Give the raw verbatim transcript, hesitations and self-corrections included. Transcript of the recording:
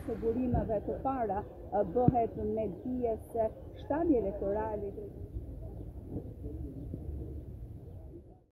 të burimeve të para bëhet me dijes shtani elektorali.